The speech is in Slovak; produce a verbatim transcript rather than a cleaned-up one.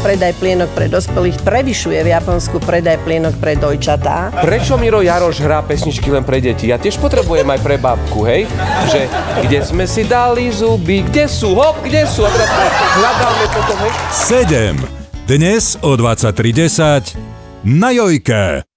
predaj plienok pre dospelých prevyšuje v Japonsku predaj plienok pre dojčatá. Prečo Miro Jaroš hrá pesničky len pre deti? Ja tiež potrebujem aj pre babku, hej? Že kde sme si dali zuby, kde sú, hop, kde sú? A teraz hľadáme potom, hej? sedem. Dnes o dvadsaťtri desať na Jojke.